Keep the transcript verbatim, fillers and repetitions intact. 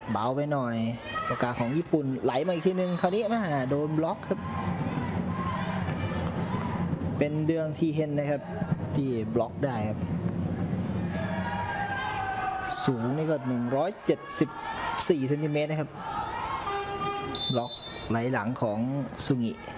เบาไปหน่อยโอกาสของญี่ปุ่นไหลมาอีกทีนึงคราวนี้มาโดนบล็อกครับเป็นเดืองทีเฮนนะครับที่บล็อกได้ครับสูงนี่ก็หนึ่งร้อยเจ็ดสิบสี่เซนติเมตรนะครับบล็อกไหลหลังของซุงิ